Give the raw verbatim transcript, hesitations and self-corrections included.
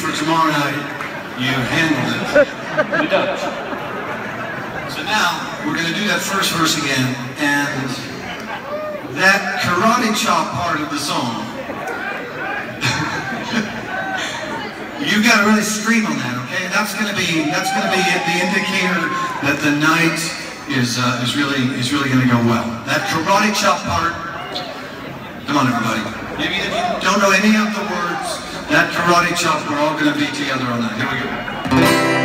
for tomorrow night. You handled it. We done. So now, we're going to do that first verse again, and that karate chop part of the song, you got to really scream on that, okay? That's going to be that's going to be the indicator that the night is uh, is really is really going to go well. That karate chop part. Come on, everybody. Maybe if you don't know any of the words, that karate chop, we're all going to be together on that. Here we go.